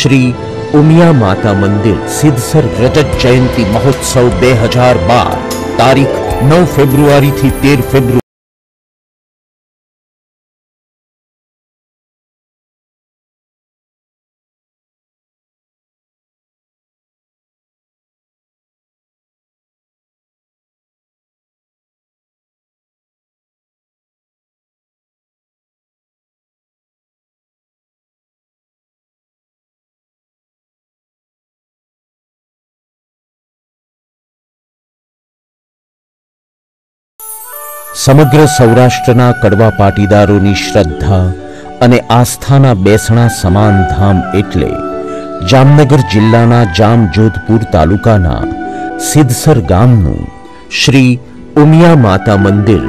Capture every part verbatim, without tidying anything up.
श्री उमिया माता मंदिर सिद्धसर रजत जयंती महोत्सव दो हज़ार बारह तारीख नौ फेब्रुआरी थी तेरह फेब्रुआरी समग्र सौराष्ट्रना कड़वा पाटीदारोनी श्रद्धा अने आस्थाना बेसणा समान धाम एटले जामनगर जिल्लाना जामजोधपुर तालुकाना सिद्धसर गामनु श्री उमिया माता मंदिर।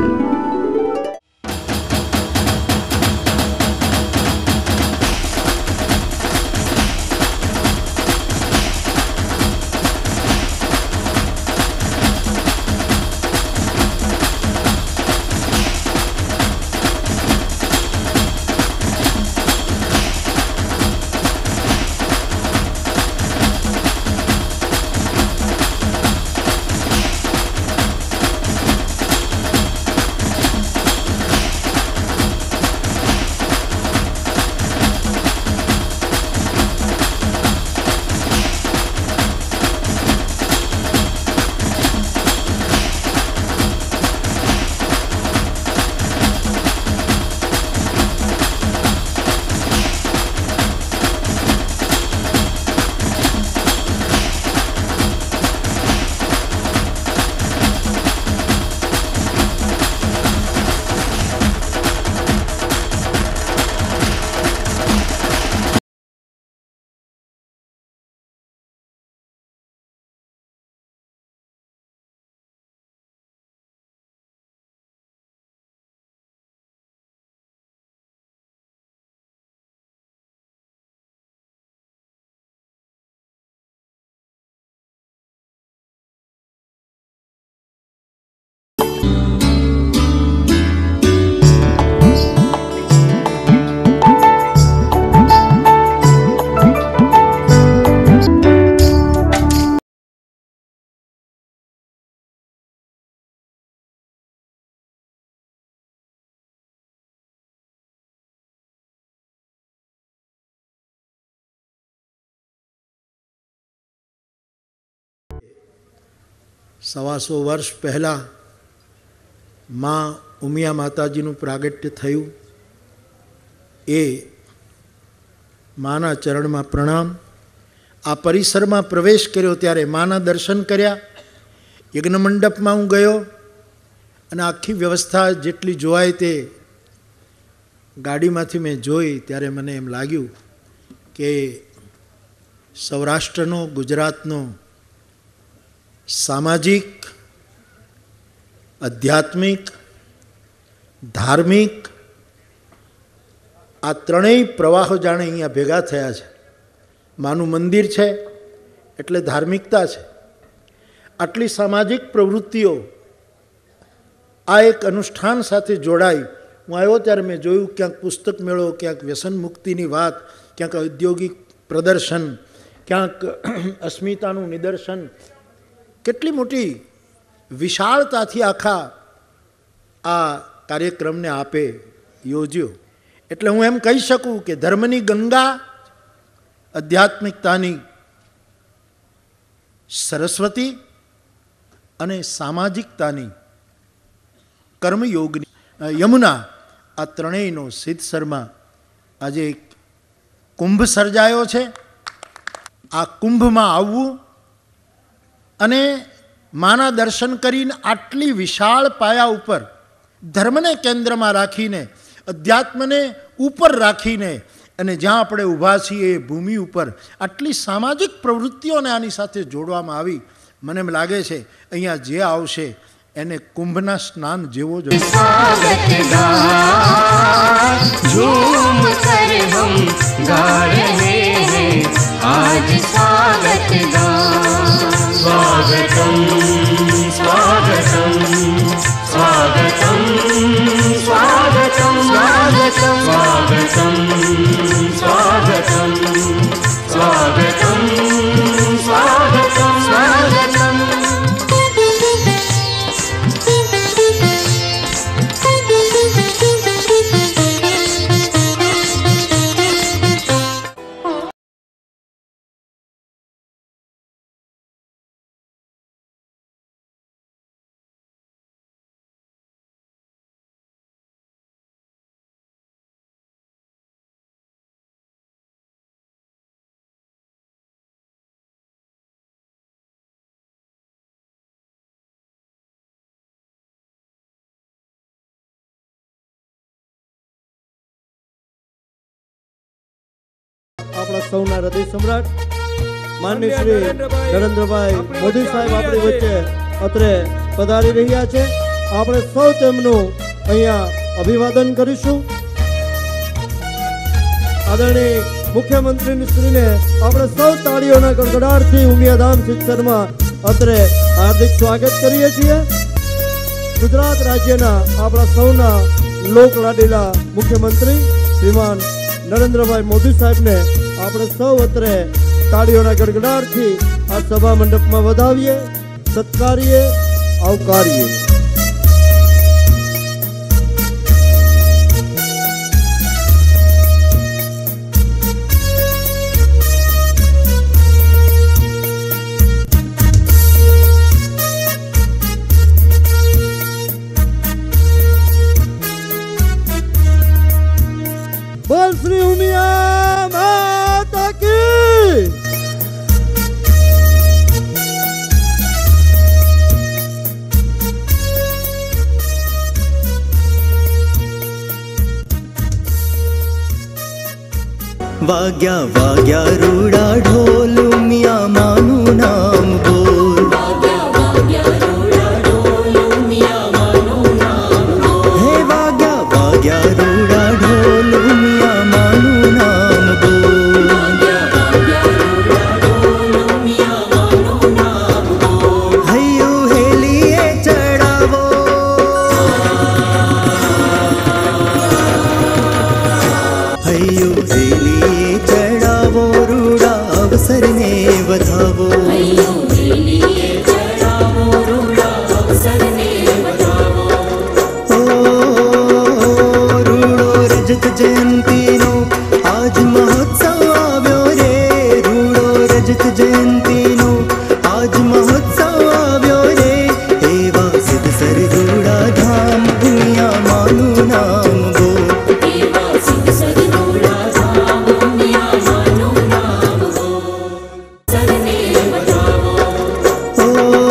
सवा सौ वर्ष पहला माँ उमिया माताजीनु प्रागट्य थयुं ए माना चरण में प्रणाम। आ परिसर में प्रवेश कर्यो त्यारे माना दर्शन कर्या। यज्ञ मंडप में हूँ गयो अने आखी व्यवस्था जेटली जोवाय ते गाड़ी मांथी मैं जोई त्यारे मने एम लाग्युं के सौराष्ट्रनो गुजरातनो सामाजिक आध्यात्मिक धार्मिक आ त्रणेय प्रवाहो जाणे अहींया भेगा थया छे। मानु मंदिर छे एटले धार्मिकता छे। आटली सामाजिक प्रवृत्तिओ आ एक अनुष्ठान साथे जोड़ाई। हूँ आव्यो त्यारे मैं जोयुं क्यांक पुस्तक मेळो, क्यांक व्यसन मुक्तिनी वात, क्यांक औद्योगिक प्रदर्शन, क्यांक अस्मितानुं निदर्शन, केटली मोटी विशालताथी आखा आ कार्यक्रम ने आपे योज्यो। एटले हूँ एम कही शकूँ कि धर्मनी गंगा आध्यात्मिकतानी सरस्वती अने सामाजिकतानी कर्मयोगनी यमुना आ त्रणेयनो सिद्धसरमा आज एक कुंभ सर्जायो छे। आ कुंभ में आववुं अने माना दर्शन करीने आटली विशाल पाया उपर धर्म ने केंद्र में राखीने अध्यात्म ने ऊपर राखीने अने ज्यां आपणे ऊभा छीए भूमि उपर आटली सामाजिक प्रवृत्तिओं ने आनी साथे जोड़वामां आवी। मने एम लागे छे अहींया जे आवशे एने कुंभना स्नान जेवो ज स्वागत गान झूम कर हम गा रहे हैं आज स्वागत गान। स्वागतम स्वागतम स्वागतम स्वागतम स्वागतम स्वागतम स्वागतम સૌના હૃદય સમ્રાટ માનનીય શ્રી નરેન્દ્રભાઈ મોદી સાહેબ આપણી વચ્ચે અત્રે પધારી રહ્યા છે. આપણે સૌ તેમનું અહીંયા અભિવાદન કરીશું. આદરણીય મુખ્યમંત્રી શ્રીને આપણે સૌ તાળીઓના ગડગડાટથી ઉમિયાધામ સિદ્ધસરમાં અત્રે હાર્દિક સ્વાગત કરીએ છીએ. ગુજરાત રાજ્યના આપણા સૌના લોકલાડીલા મુખ્યમંત્રી શ્રીમાન નરેન્દ્રભાઈ મોદી સાહેબને આપણે સૌ અત્રે તાળીઓના ગડગડાટથી આ સભા મંડપમાં વધાવીએ, સત્કારીએ, આવકારીએ. બોલ શ્રી ઉમિયા માતા કી. વાગ્યા વાગ્યા રૂડા ઢોલ ઉમિયા માનું નામ બોલ. વાગ્યા વાગ્યા રૂડા ઢોલ ઉમિયા માનું નામ બોલ. હે વાગ્યા વાગ્યા રૂડા ઢોલ ઉમિયા માનું નામ બોલ. વાગ્યા વાગ્યા રૂડા ઢોલ ઉમિયા માનું નામ બોલ. હૈયું હેલીએ ચડાવો, હૈયું હેલીએ ચડાવો, રૂડા અવસરને વધાવો. હૈયું હેલીએ ચડાવો, રૂડા અવસરને વધાવો. ઓ રૂડો રજત જયંતીનો આજ મહોત્સવ આવ્યો રે. રૂડો રજત જયંતીનો આજ મહોત્સવ આવ્યો રે. એવા સિદ્ધસર રૂડા ધામ ઉમિયા માનું નામ બોલ. એવા સિદ્ધસર રૂડા ધામ ઉમિયા માનું નામ બોલ. સરને વધાવો. ઓ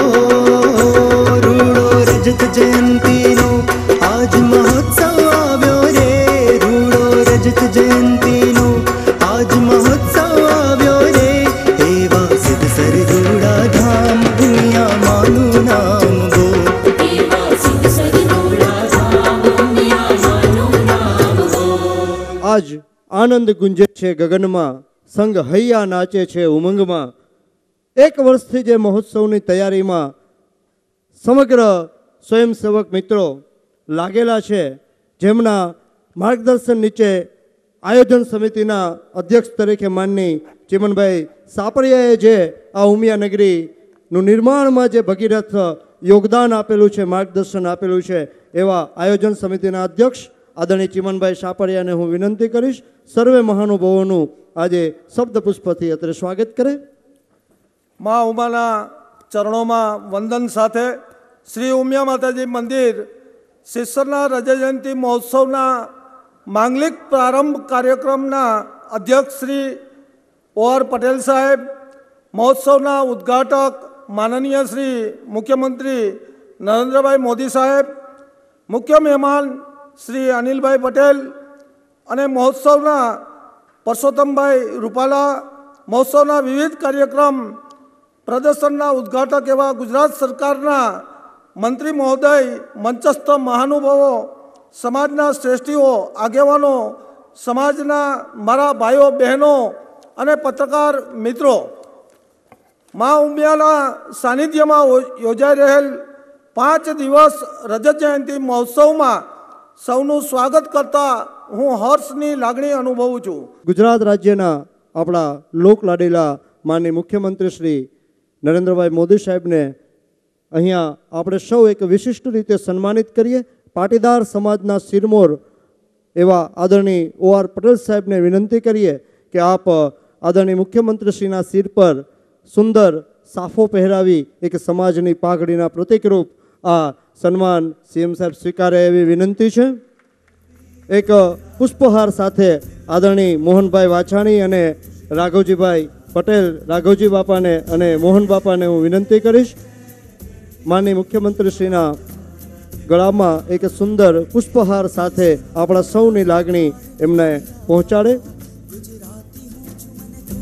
રૂડો રજત જયંતીનો આજ મહોત્સવ આવ્યો રે. રૂડો રજત જયંતીનો આજ મહોત્સવ આવ્યો રે. એવા સિદ્ધસર રૂડા ધામ ઉમિયા માનું નામ બોલ. એવા સિદ્ધસર રૂડા ધામ ઉમિયા માનું નામ બોલ. આજ આનંદ ગુંજે છે ગગનમાં, સંગ હૈયા નાચે છે ઉમંગમાં. એક વર્ષથી જે મહોત્સવની તૈયારીમાં સમગ્ર સ્વયંસેવક મિત્રો લાગેલા છે, જેમના માર્ગદર્શન નીચે આયોજન સમિતિના અધ્યક્ષ તરીકે માનની ચિમનભાઈ સાપરિયાએ જે આ ઉમિયા નગરીનું નિર્માણમાં જે ભગીરથ યોગદાન આપેલું છે, માર્ગદર્શન આપેલું છે, એવા આયોજન સમિતિના અધ્યક્ષ આદરણીય ચિમનભાઈ સાપરિયાને હું વિનંતી કરીશ સર્વે મહાનુભાવોનું આજે શબ્દ પુષ્પથી અત્રે સ્વાગત કરે. મા ઉમાના ચરણોમાં વંદન સાથે શ્રી ઉમિયા માતાજી મંદિર સિદ્ધસરના રજા જયંતિ મહોત્સવના માંગલિક પ્રારંભ કાર્યક્રમના અધ્યક્ષ શ્રી ઓ આર પટેલ સાહેબ, મહોત્સવના ઉદ્ઘાટક માનનીય શ્રી મુખ્યમંત્રી નરેન્દ્રભાઈ મોદી સાહેબ, મુખ્ય મહેમાન શ્રી અનિલભાઈ પટેલ અને મહોત્સવના પરસોત્તમભાઈ રૂપાલા, મહોત્સવના વિવિધ કાર્યક્રમ પ્રદર્શનના ઉદ્ઘાટક એવા ગુજરાત સરકારના મંત્રી મહોદય, મંચસ્થ મહાનુભાવો, સમાજના શ્રેષ્ઠીઓ, આગેવાનો, સમાજના મારા ભાઈઓ બહેનો અને પત્રકાર મિત્રો, મા ઉમિયાના સાનિધ્યમાં યોજાઈ રહેલ પાંચ દિવસ રજત જયંતિ મહોત્સવમાં સૌનું સ્વાગત કરતા હું હર્ષની લાગણી અનુભવું છું. ગુજરાત રાજ્યના આપણા લોકલાડીલા માનનીય મુખ્યમંત્રી શ્રી નરેન્દ્રભાઈ મોદી સાહેબને અહીંયા આપણે સૌ એક વિશિષ્ટ રીતે સન્માનિત કરીએ. પાટીદાર સમાજના શિરમોર એવા આદરણીય ઓ આર પટેલ સાહેબને વિનંતી કરીએ કે આપ આદરણીય મુખ્યમંત્રીશ્રીના શિર પર સુંદર સાફો પહેરાવી એક સમાજની પાઘડીના પ્રતિકરૂપ આ સન્માન સીએમ સાહેબ સ્વીકારે એવી વિનંતી છે. એક પુષ્પહાર સાથે આદરણીય મોહનભાઈ વાછાણી અને રાઘવજીભાઈ પટેલ, રાઘવજી બાપાને અને મોહન બાપાને હું વિનંતી કરીશ માનનીય મુખ્યમંત્રીશ્રીના ગળામાં એક સુંદર પુષ્પહાર સાથે આપણા સૌની લાગણી એમને પહોંચાડે.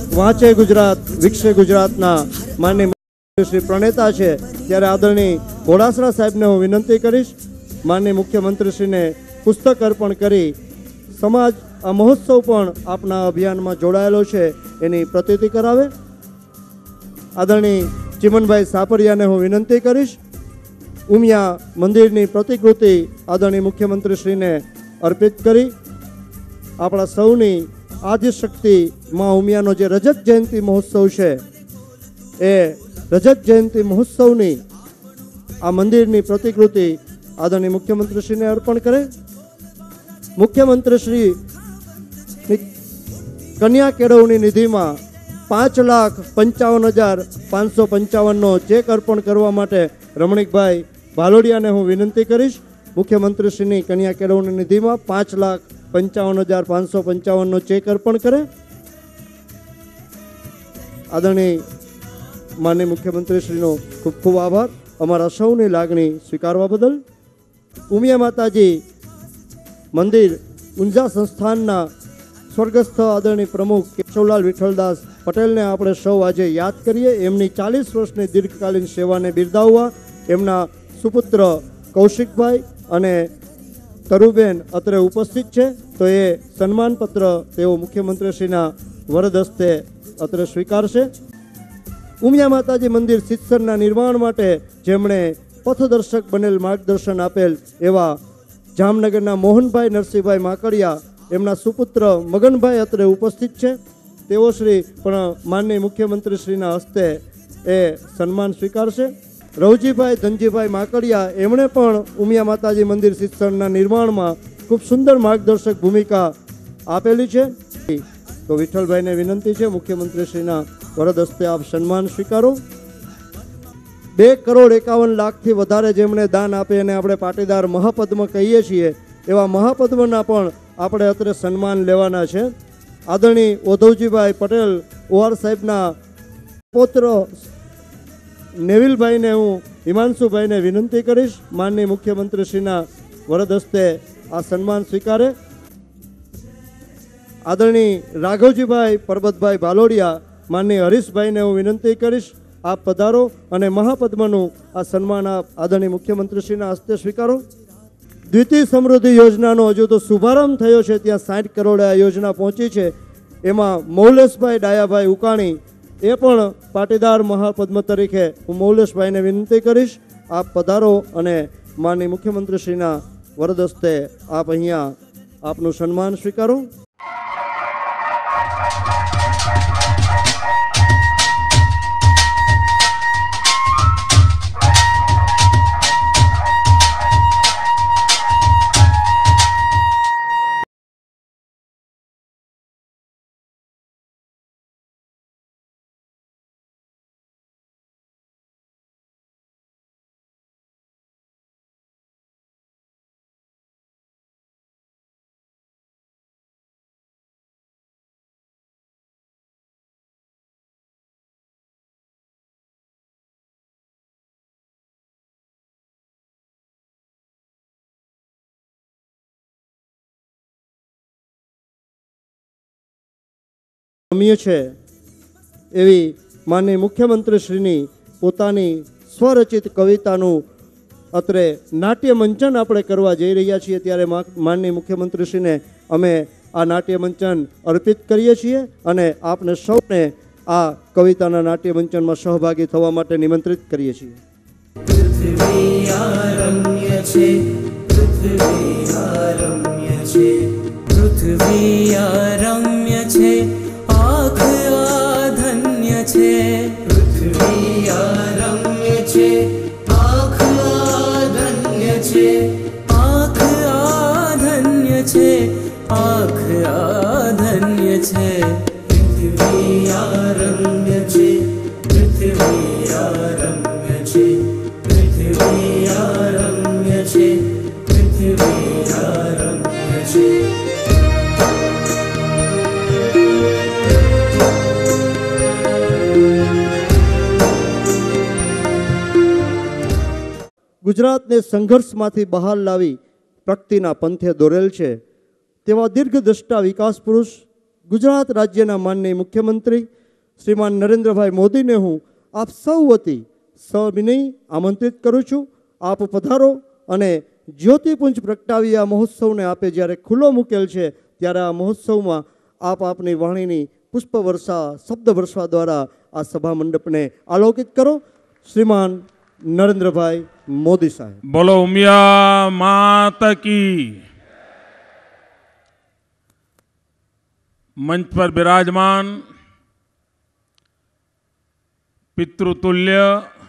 વાંચે ગુજરાત વિકસે ગુજરાતના માનનીય શ્રી પ્રણેતા છે, ત્યારે આદરણીય ઘોડાસરા સાહેબને હું વિનંતી કરીશ માનનીય મુખ્યમંત્રીશ્રીને પુસ્તક અર્પણ કરી સમાજ આ મહોત્સવ પણ આપના અભિયાનમાં જોડાયેલો છે એની પ્રતીતિ કરાવે. આદરણીય ચિમનભાઈ સાપરિયાને હું વિનંતી કરીશ ઉમિયા મંદિરની પ્રતિકૃતિ આદરણીય મુખ્યમંત્રીશ્રીને અર્પિત કરી આપણા સૌની આદ્યશક્તિ માં ઉમિયાનો જે રજત જયંતિ મહોત્સવ છે એ રજત જયંતિ મહોત્સવની આ મંદિરની પ્રતિકૃતિ આદરણીય મુખ્યમંત્રીશ્રીને અર્પણ કરે. મુખ્યમંત્રીશ્રી કન્યા કેળવણી નિધિમાં પાંચ લાખ પંચાવન હજાર પાંચસો પંચાવનનો ચેક અર્પણ કરવા માટે રમણીકભાઈ ભાલોડિયાને હું વિનંતી કરીશ મુખ્યમંત્રીશ્રીની કન્યા કેળવણી નિધિમાં પાંચ લાખ પંચાવન હજાર પાંચસો પંચાવનનો ચેક અર્પણ કરે. આદરણીય માનનીય મુખ્યમંત્રીશ્રીનો ખૂબ ખૂબ આભાર અમારા સૌની લાગણી સ્વીકારવા બદલ. ઉમિયા માતાજી મંદિર ઊંઝા સંસ્થાનના સ્વર્ગસ્થ આદરણીય પ્રમુખ કેશવલાલ વિઠ્ઠલદાસ પટેલને આપણે સૌ આજે યાદ કરીએ. એમની ચાલીસ વર્ષની દીર્ઘકાલીન સેવાને બિરદાવવા એમના સુપુત્ર કૌશિકભાઈ અને તરુબેન અત્રે ઉપસ્થિત છે, તો એ સન્માનપત્ર તેઓ મુખ્યમંત્રીશ્રીના વરદ હસ્તે અત્રે સ્વીકારશે. ઉમિયા માતાજી મંદિર સિત્સરના નિર્માણ માટે જેમણે પથદર્શક બનેલ માર્ગદર્શન આપેલ એવા જામનગરના મોહનભાઈ નરસિંહભાઈ માકડિયા એમના સુપુત્ર મગનભાઈ અત્રે ઉપસ્થિત છે. તેઓ શ્રી પણ માનનીય મુખ્યમંત્રીશ્રીના હસ્તે એ સન્માન સ્વીકારશે. રવજીભાઈ ધનજીભાઈ માકડિયા એમણે પણ ઉમિયા માતાજી મંદિર સિત્સરના નિર્માણમાં ખૂબ સુંદર માર્ગદર્શક ભૂમિકા આપેલી છે. તો વિઠ્ઠલભાઈને વિનંતી છે મુખ્યમંત્રીશ્રીના વરદ હસ્તે આપ સન્માન સ્વીકારો. બે કરોડ એકાવન લાખથી વધારે જેમણે દાન આપે અને આપણે પાટીદાર મહાપદ્મ કહીએ છીએ એવા મહાપદ્મના પણ આપણે અત્રે સન્માન લેવાના છે. આદરણીય ઓધવજીભાઈ પટેલ ઓઆર સાહેબના પુત્ર નેવિલભાઈને હું હિમાંશુભાઈને વિનંતી કરીશ માનનીય મુખ્યમંત્રીશ્રીના વરદ હસ્તે આ સન્માન સ્વીકારે. આદરણીય રાઘવજીભાઈ પરબતભાઈ ભાલોડિયા માનનીય હરીશભાઈને હું વિનંતી કરીશ આપ પધારો અને મહાપદ્મનું આ સન્માન આપ આદરણીય મુખ્યમંત્રીશ્રીના હસ્તે સ્વીકારો. દ્વિતીય સમૃદ્ધિ યોજનાનો હજુ તો શુભારંભ થયો છે, ત્યાં સાઠ કરોડ આ યોજના પહોંચી છે. એમાં મૌલેશભાઈ ડાયાભાઈ ઉકાણી એ પણ પાટીદાર મહાપદ્મ તરીકે હું મૌલેશભાઈને વિનંતી કરીશ આપ પધારો અને માનનીય મુખ્યમંત્રીશ્રીના વરદ હસ્તે આપ અહીંયા આપનું સન્માન સ્વીકારો. છે એવી માનનીય મુખ્યમંત્રીશ્રીની પોતાની સ્વરચિત કવિતાનું અત્રે નાટ્ય મંચન આપણે કરવા જઈ રહ્યા છીએ, ત્યારે માનનીય મુખ્યમંત્રીશ્રીને અમે આ નાટ્ય મંચન અર્પિત કરીએ છીએ અને આપને સૌને આ કવિતાના નાટ્ય મંચનમાં સહભાગી થવા માટે નિમંત્રિત કરીએ છીએ. પૃથ્વી આરમ્ય છે, પૃથ્વી આરમ્ય છે, પૃથ્વી આરમ્ય છે, આંખ આધન્ય છે. પૃથ્વી આરમ્ય છે, આંખ આધન્ય છે, આંખ આધન્ય છે, આંખ આધન્ય છે. પૃથ્વી આરમ્ય છે, પૃથ્વી આરમ્ય છે, પૃથ્વી આરમ્ય છે, પૃથ્વી આરમ્ય છે. ગુજરાતને સંઘર્ષમાંથી બહાર લાવી પ્રગતિના પંથે દોરેલ છે તેવા દીર્ઘદ્રષ્ટા વિકાસ પુરુષ ગુજરાત રાજ્યના માનનીય મુખ્યમંત્રી શ્રીમાન નરેન્દ્રભાઈ મોદીને હું આપ સૌ વતી સવિનય આમંત્રિત કરું છું. આપ પધારો અને જ્યોતિપુંજ પ્રગટાવી આ મહોત્સવને આપે જ્યારે ખુલ્લો મૂકેલ છે ત્યારે આ મહોત્સવમાં આપ આપની વાણીની પુષ્પ વર્ષા શબ્દ વર્ષા દ્વારા આ સભા મંડપને આલોકિત કરો. શ્રીમાન નરેન્દ્રભાઈ મોદી સાહેબ. બોલો ઉમિયા માત કી. મંચ પર બિરાજમાન પિતૃતુલ્ય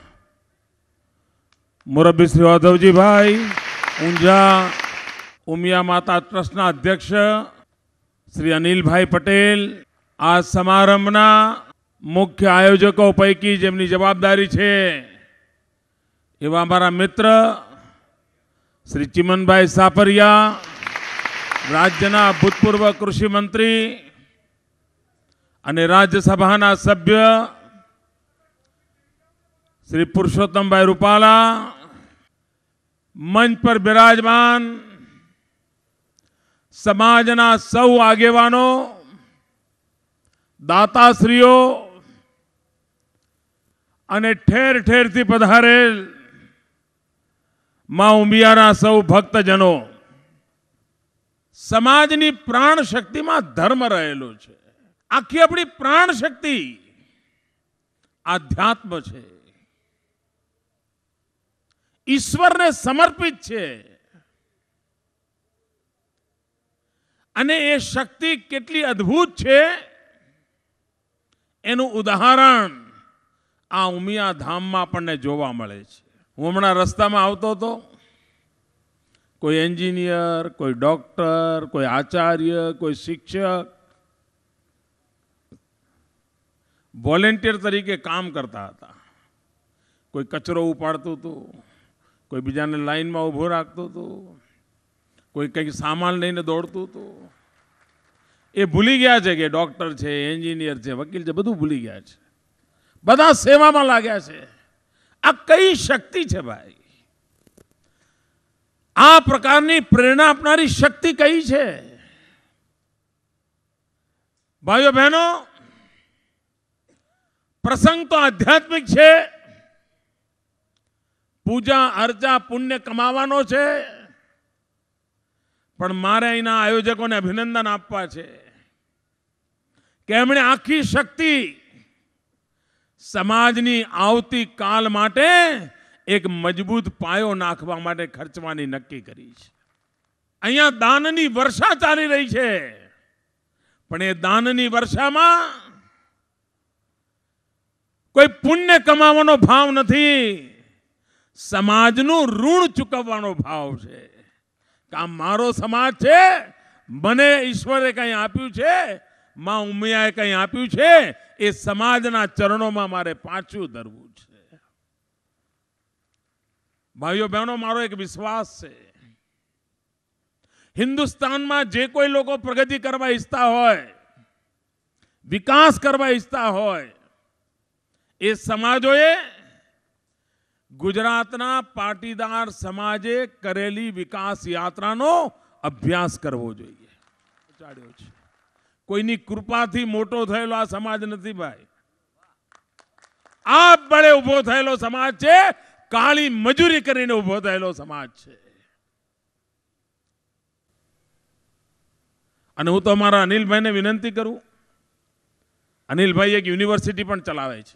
મુરબ્બી શ્રી વાધવજીભાઈ ઊંઝા ઉમિયા માતા ટ્રસ્ટના અધ્યક્ષ શ્રી અનિલભાઈ પટેલ, આ સમારંભના મુખ્ય આયોજકો પૈકી જેમની જવાબદારી છે એવા અમારા મિત્ર શ્રી ચિમનભાઈ સાપરિયા, રાજ્યના ભૂતપૂર્વ કૃષિ મંત્રી અને રાજ્યસભાના સભ્ય શ્રી પુરુષોત્તમભાઈ રૂપાલા, મંચ પર બિરાજમાન સમાજના સૌ આગેવાનો, દાતાશ્રીઓ અને ઠેર ઠેરથી પધારેલ મા ઉમિયાના સૌ ભક્તજનો. સમાજની પ્રાણ શક્તિમાં ધર્મ રહેલો છે. આખી આપણી પ્રાણ શક્તિ આધ્યાત્મ છે, ઈશ્વરને સમર્પિત છે. અને એ શક્તિ કેટલી અદ્ભુત છે એનું ઉદાહરણ આ ઉમિયા ધામમાં આપણને જોવા મળે છે. હું હમણાં રસ્તામાં આવતો હતો, કોઈ એન્જિનિયર, કોઈ ડોક્ટર, કોઈ આચાર્ય, કોઈ શિક્ષક વોલેન્ટિયર તરીકે કામ કરતા હતા. કોઈ કચરો ઉપાડતું હતું, કોઈ બીજાને લાઈનમાં ઊભો રાખતું હતું, કોઈ કંઈક સામાન લઈને દોડતું હતું. એ ભૂલી ગયા છે કે ડોક્ટર છે, એન્જિનિયર છે, વકીલ છે, બધું ભૂલી ગયા છે. બધા સેવામાં લાગ્યા છે. આ કઈ શક્તિ છે ભાઈ? આ પ્રકારની પ્રેરણા આપનારી શક્તિ કઈ છે? ભાઈઓ બહેનો, પ્રસંગ તો આધ્યાત્મિક છે, પૂજા અર્ચા પુણ્ય કમાવાનો છે, પણ મારે અહીંના આયોજકોને અભિનંદન આપવા છે કે એમણે આખી શક્તિ સમાજની આવતી કાલ માટે એક મજબૂત પાયો નાખવા માટે ખર્ચવાની નક્કી કરી છે. અહીંયા દાનની વર્ષા ચાલી રહી છે, પણ એ દાનની વર્ષામાં કોઈ પુણ્ય કમાવાનો ભાવ નથી, સમાજનું ઋણ ચૂકવવાનો ભાવ છે. આ મારો સમાજ છે, મને ઈશ્વરે કંઈ આપ્યું છે, માં ઉમિયાએ કંઈ આપ્યું છે, એ સમાજના ચરણોમાં મારે પાછું ધરવું છે. ભાઈઓ બહેનો, મારો એક વિશ્વાસ છે, હિન્દુસ્તાનમાં જે કોઈ લોકો પ્રગતિ કરવા ઈચ્છતા હોય, વિકાસ કરવા ઈચ્છતા હોય, એ સમાજોએ ગુજરાતના પાટીદાર સમાજે કરેલી વિકાસ યાત્રાનો અભ્યાસ કરવો જોઈએ. કોઈની કૃપાથી મોટો થયેલો આ સમાજ નથી ભાઈ. આ બળે ઉભો થયેલો સમાજ છે, કાળી મજૂરી કરીને ઉભો થયેલો સમાજ છે. અને હું તો મારા અનિલભાઈને વિનંતી કરું, અનિલભાઈ એક યુનિવર્સિટી પણ ચલાવે છે.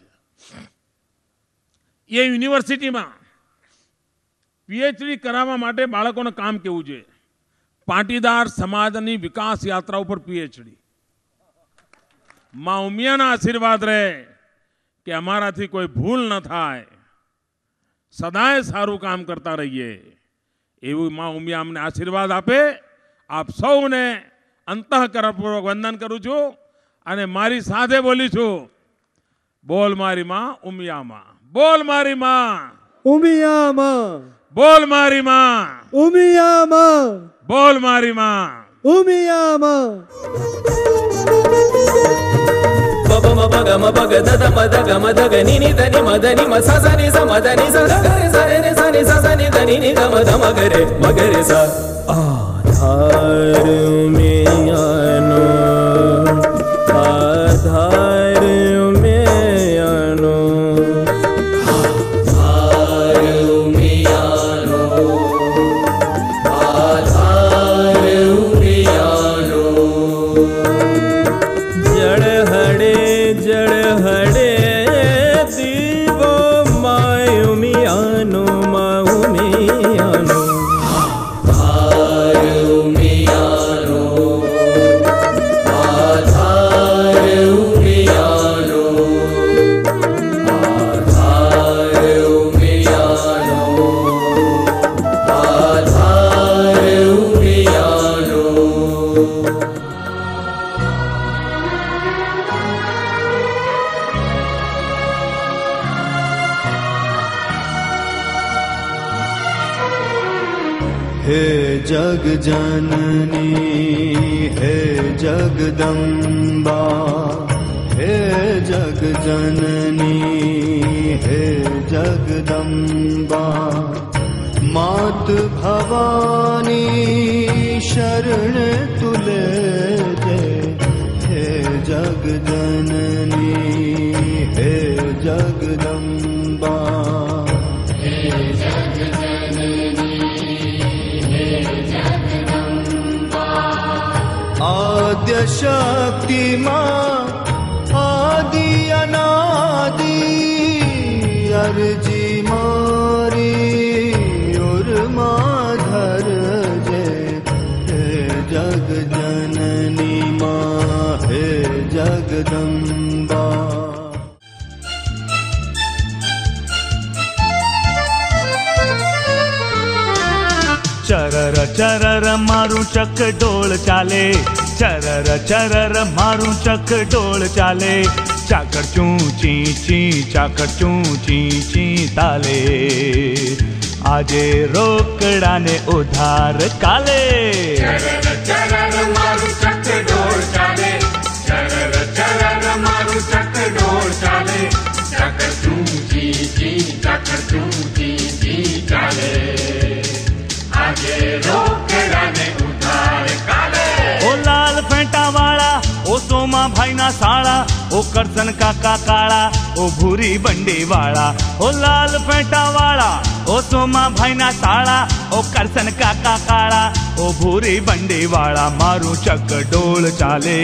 એ યુનિવર્સિટીમાં પીએચડી કરાવવા માટે બાળકોને કામ કેવું છે, પાટીદાર સમાજની વિકાસ યાત્રા ઉપર પીએચડી. માં ઉમિયાના આશીર્વાદ રહે કે અમારાથી કોઈ ભૂલ ન થાય, સદાય સારું કામ કરતા રહીએ, એવું માં ઉમિયા અમને આશીર્વાદ આપે. આપ સૌને અંતઃકરણપૂર્વક વંદન કરું છું અને મારી સાથે બોલી છું, બોલ મારી માં ઉમિયામાં, બોલ મારી માં ઉમિયામાં, બોલ મારી માં ઉમિયામાં, બોલ મારી માં ઉમિયામાં. Baba ma baga ma baga da da ma da ga ma da ga ni ni da ni ma da ni ma sa sa ni sa ma da ni sa da ga re sa re re sa ni sa sa ni da ni ni ga ma da ma ga re ma ga re sa. Aadhar mein aano, aadhar mein હડે જળ હડે દીવો my ઉમિયાનો મા ઉમિયાનો આધાર ઉમિયાનો આધાર ઉમિયાનો આધાર ઉમિયાનો આધાર ઉમિયાનો हे जग जननी हे जगदम्बा हे जग जननी हे जगदम्बा मात भवानी शरण तुले दे हे जग जननी हे जगदम्बा आद्य शक्ति मां आदि अनादि अर्जी मारी और माधर जय हे जग जननी मां हे जगदम्बा चरर चरर मारू चक डोल चाले चरर चरर मारू चक डोल चाले चाकर चूं ची ची चाकर चूं ची ची ताले आजे रोकड़ा ने उधार काले चरर चरर मारू चक डोल चाले चरर चरर मारू चक डोल चाले चाकर चूं ची ची चाकर चूं ची ची चाले ओ लाल फेंटा वाला ओ सोमा भाई ना साड़ा ओ करसन काका काला ओ भूरी बंडी वाला ओ लाल फेंटा वाला ओ सोमा भाई ना साड़ा ओ करसन काका काला ओ भूरी बंडी वाला मारू चक डोल चाले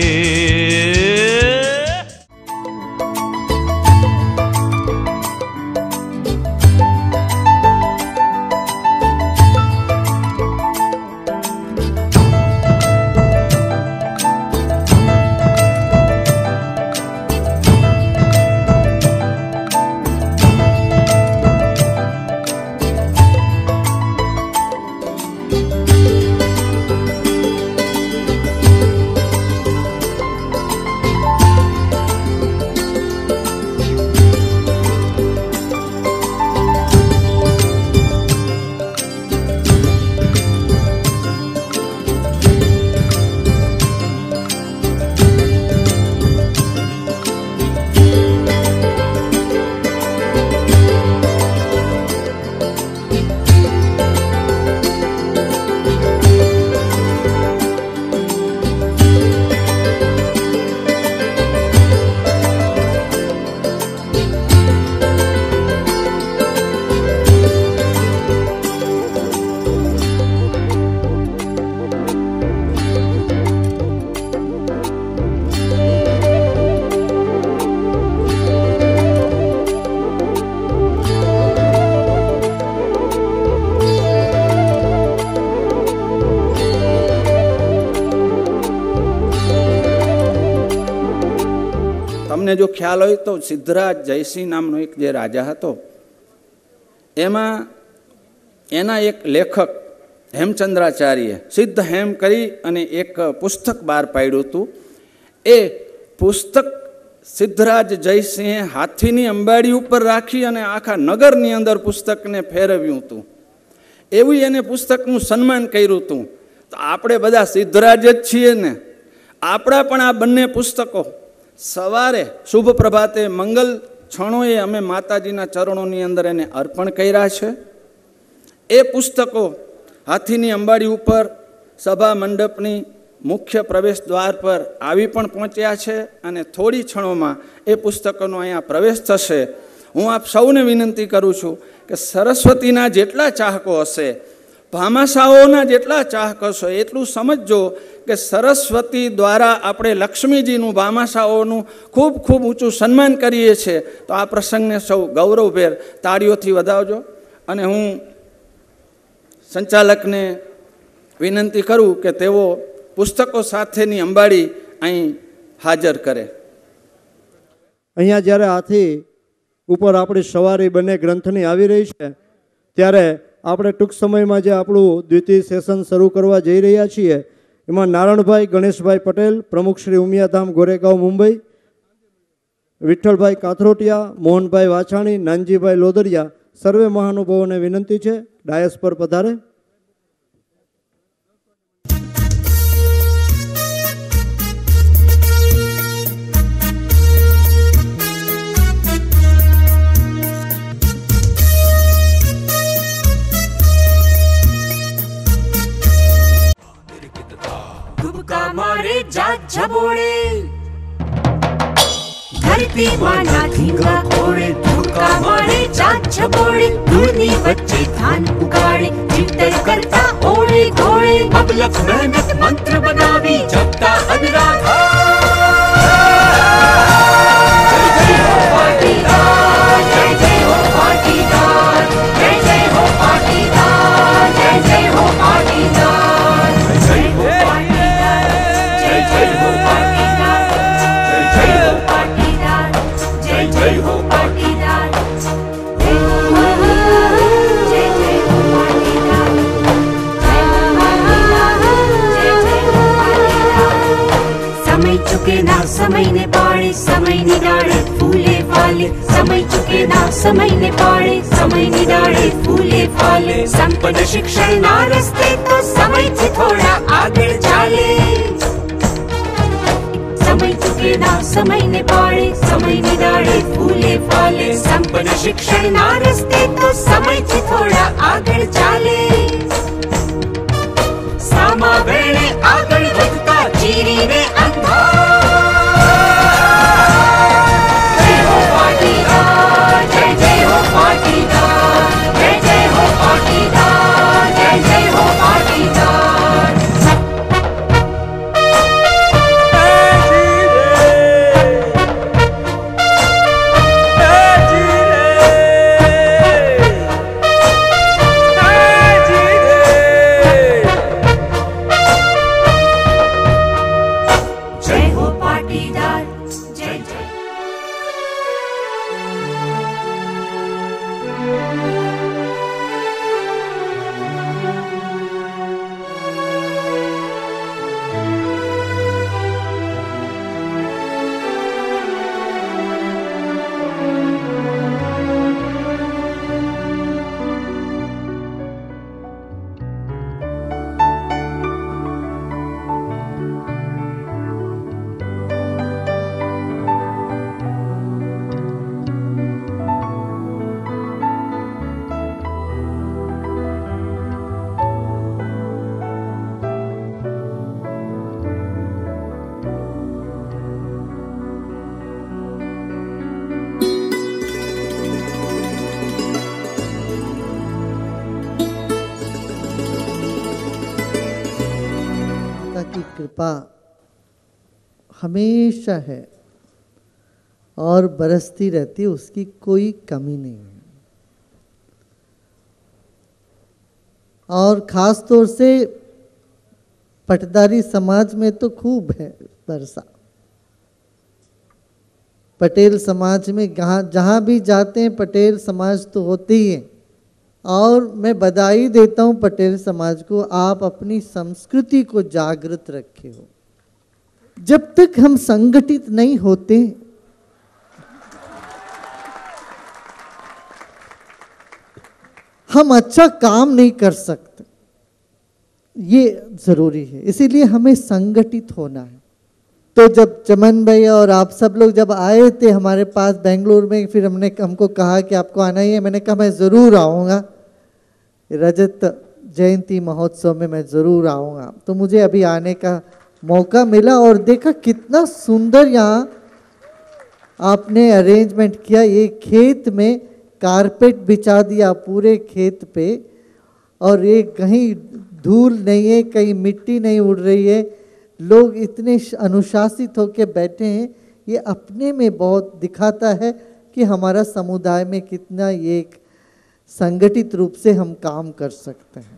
તમને જો ખ્યાલ હોય તો સિદ્ધરાજ જયસિંહ નામનો એક જે રાજા હતો એમાં એના એક લેખક હેમચંદ્રાચાર્ય સિદ્ધ હેમ કરી અને એક પુસ્તક બહાર પાડ્યું હતું. એ પુસ્તક સિદ્ધરાજ જયસિંહે હાથીની અંબાડી ઉપર રાખી અને આખા નગરની અંદર પુસ્તકને ફેરવ્યું હતું. એવું એને પુસ્તકનું સન્માન કર્યું હતું. તો આપણે બધા સિદ્ધરાજ જ છીએ ને, આપણા પણ આ બંને પુસ્તકો સવારે શુભ પ્રભાતે મંગલ ક્ષણોએ અમે માતાજીના ચરણોની અંદર એને અર્પણ કર્યા છે. એ પુસ્તકો હાથીની અંબાડી ઉપર સભા મંડપની મુખ્ય પ્રવેશ દ્વાર પર આવી પણ પહોંચ્યા છે અને થોડી ક્ષણોમાં એ પુસ્તકોનો અહીંયા પ્રવેશ થશે. હું આપ સૌને વિનંતી કરું છું કે સરસ્વતીના જેટલા ચાહકો હશે ભામાશાઓના જેટલા ચાહકો છો એટલું સમજજો કે સરસ્વતી દ્વારા આપણે લક્ષ્મીજીનું ભામાશાઓનું ખૂબ ખૂબ ઊંચું સન્માન કરીએ છીએ. તો આ પ્રસંગને સૌ ગૌરવભેર તાળીઓથી વધાવજો. અને હું સંચાલકને વિનંતી કરું કે તેઓ પુસ્તકો સાથેની અંબાડી અહીં હાજર કરે. અહીંયા જ્યારે હાથી ઉપર આપણી સવારી બંને ગ્રંથની આવી રહી છે ત્યારે આપણે ટૂંક સમયમાં જે આપણું દ્વિતીય સેશન શરૂ કરવા જઈ રહ્યા છીએ એમાં નારણભાઈ ગણેશભાઈ પટેલ, પ્રમુખ શ્રી ઉમિયાધામ ગોરેગાંવ મુંબઈ, વિઠ્ઠલભાઈ કાથરોટિયા, મોહનભાઈ વાછાણી, નાનજીભાઈ લોદરિયા સર્વે મહાનુભાવોને વિનંતી છે ડાયસ પર પધારે. मारे जात झबोड़े धरती माना धींगा कोड़े धुका मारे जात झबोड़े धूनी बच्चे धान उगाड़े चित्तर करता ओड़े घोड़े मबलक मेहनत मंत्र बनावी जपता अनुराधा. जय जय हो पाटीदार, जय जय हो पाटीदार, जय जय हो पाटीदार, जय जय हो पाटीदार, जय हो जय हो पाटीदार, जय जय हो पाटीदार, जय जय हो पाटीदार. समय चुके ना समय ने पाड़े समय निडाड़े फूले फाले समय चुके ना समय ने पाड़े समय निडाड़े फूले फाले संपद शिक्षण ना रस्ते तो समय थी थोड़ा आगे चाले. समय चुके ना समय ने पाड़े समय निडाड़े फूले फाले संपन्न शिक्षण ना रस्ते तो समय थी थोड़ा आगळ चाले. सामा वेणे आगळ વધતા ચીરીને અંધાર. જય હો પાટીદાર, જય જય હો પાટીદાર, જય જય હો પાટીદાર, જય જય હો પાટીદાર. कृपा हमेशा है और बरसती रहती, उसकी कोई कमी नहीं है. और ख़ास तौर से पटदारी समाज में तो खूब है बरसा. पटेल समाज में जहाँ जहाँ भी जाते हैं पटेल समाज तो होते ही हैं. और मैं बधाई देता हूँ पटेल समाज को, आप अपनी संस्कृति को जागृत रखे हो. जब तक हम संगठित नहीं होते हम अच्छा काम नहीं कर सकते, ये जरूरी है. इसीलिए हमें संगठित होना है. तो जब चमन भाई और आप सब लोग जब आए थे हमारे पास बेंगलुरु में, फिर हमने हमको कहा कि आपको आना ही है. मैंने कहा मैं ज़रूर आऊँगा, रजत जयंती महोत्सव में मैं ज़रूर आऊँगा. तो मुझे अभी आने का मौका मिला और देखा कितना सुंदर यहाँ आपने अरेंजमेंट किया. ये खेत में कारपेट बिछा दिया पूरे खेत पे और ये कहीं धूल नहीं है, कहीं मिट्टी नहीं उड़ रही है, लोग इतने अनुशासित होकर बैठे हैं। ये अपने में बहुत दिखाता है कि हमारा समुदाय में कितना ये एक संगठित रूप से हम काम कर सकते हैं।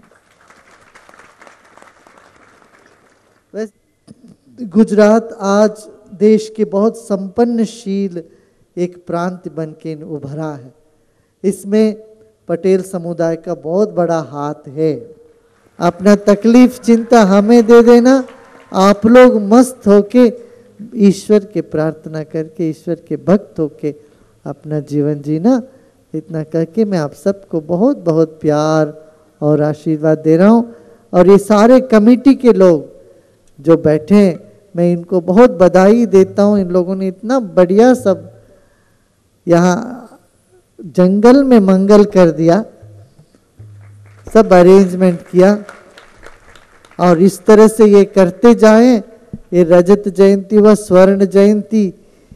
वैसे गुजरात आज देश के बहुत संपन्नशील एक प्रांत बन के उभरा है। इसमें पटेल समुदाय का बहुत बड़ा हाथ है। अपना तकलीफ चिंता हमें दे देना, आप लोग मस्त होके ईश्वर के प्रार्थना करके, ईश्वर के भक्त होके अपना जीवन जीना। इतना करके मैं आप सबको बहुत बहुत प्यार और आशीर्वाद दे रहा हूँ। और ये सारे कमेटी के लोग जो बैठे हैं, मैं इनको बहुत बधाई देता हूँ। इन लोगों ने इतना बढ़िया सब यहाँ जंगल में मंगल कर दिया, सब अरेंजमेंट किया। और इस तरह से ये करते जाएं, ये रजत जयंती व स्वर्ण जयंती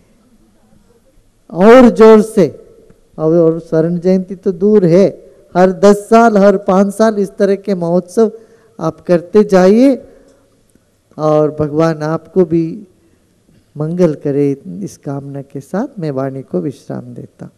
और जोर से, और स्वर्ण जयंती तो दूर है, हर दस साल हर पाँच साल इस तरह के महोत्सव आप करते जाइए। और भगवान आपको भी मंगल करे। इस कामना के साथ मैं वाणी को विश्राम देता।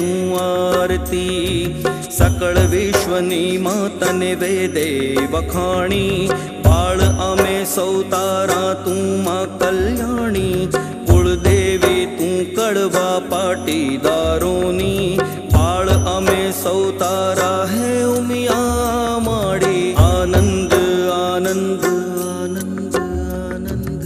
करूं आरती सकल विश्वनी मां तने वेदे वखाणी बाळ अमे सौ तारा तू मां कल्याणी कुलदेवी तू कड़वा पाटीदारोनी बाळ अमे सौ तारा है उमिया माड़ी आनंद आनंद आनंद आनंद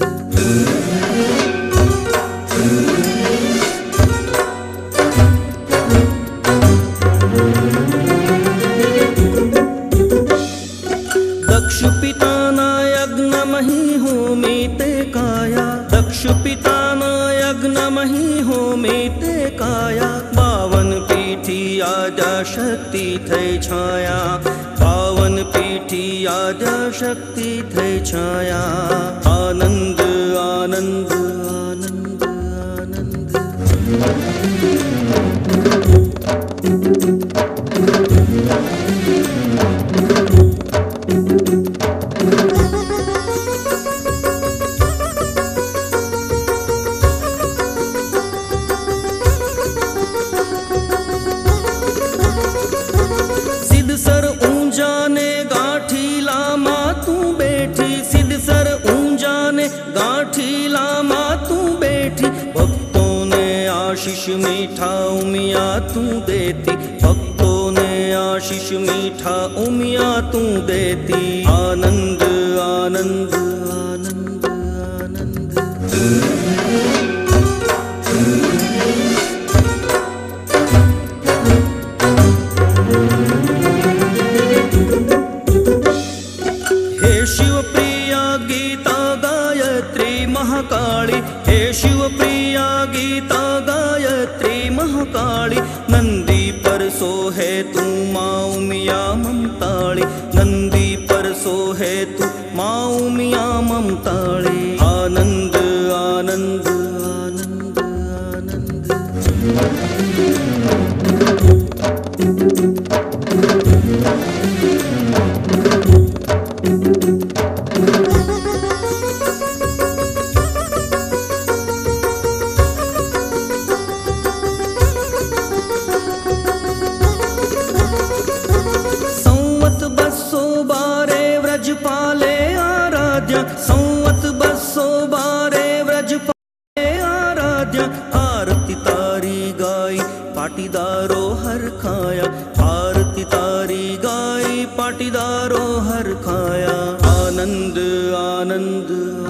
दक्ष पिताना यज्ञ मही होमी ते काया दक्ष पिताना यज्ञ मही होमी ते काया बावन पीठी आजा शक्ति थई छाया पावन पीठी आजा शक्ति थई छाया आनंद आनंद आनंद आनंद सिद्धसर ऊंजा ने गाठीला मा तू बैठी सिद्धसर ऊंजा ने गाठीला मा तू बैठी भक्तों ने आशीष मीठा उमिया तू देती भक्तों ने आशीष मीठा उमिया तू देती आनंद आनंद आनंद आनंद हे शिव प्रिया गीता गायत्री महाकाली हे शिव प्रिया गीता गायत्री महाकाली नंदी पर सो है तू माँ उमिया ममताली नंदी पर सो है तू माँ उमिया ममताली आनंद आनंद आनंद आनंद संवत बसो बारे व्रजपाले आराध्य संवत बसो बारे व्रजपाले आराध्य आरती तारी गाई पाटीदारो हर खाया आरती तारी गाई पाटीदारो हर खाया आनंद आनंद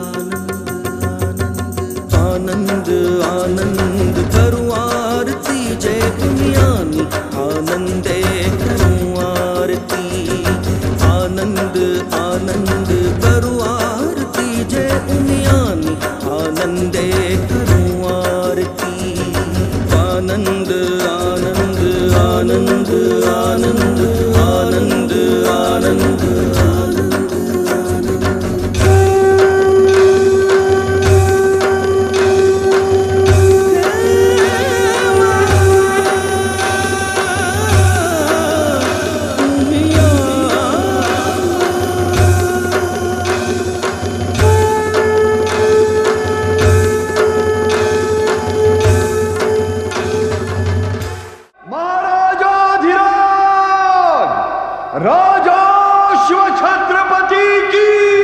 आनंद आनंद आनंद करूं आरती जय दुनियानी आनंदे करूं आरती आनंद आनंद करूं आरती जय दुनियानी आनंदे करूं आरती आनंद आनंद आनंद आनंद आनंद आनंद महाराजाधिराज राजा शिव छत्रपति की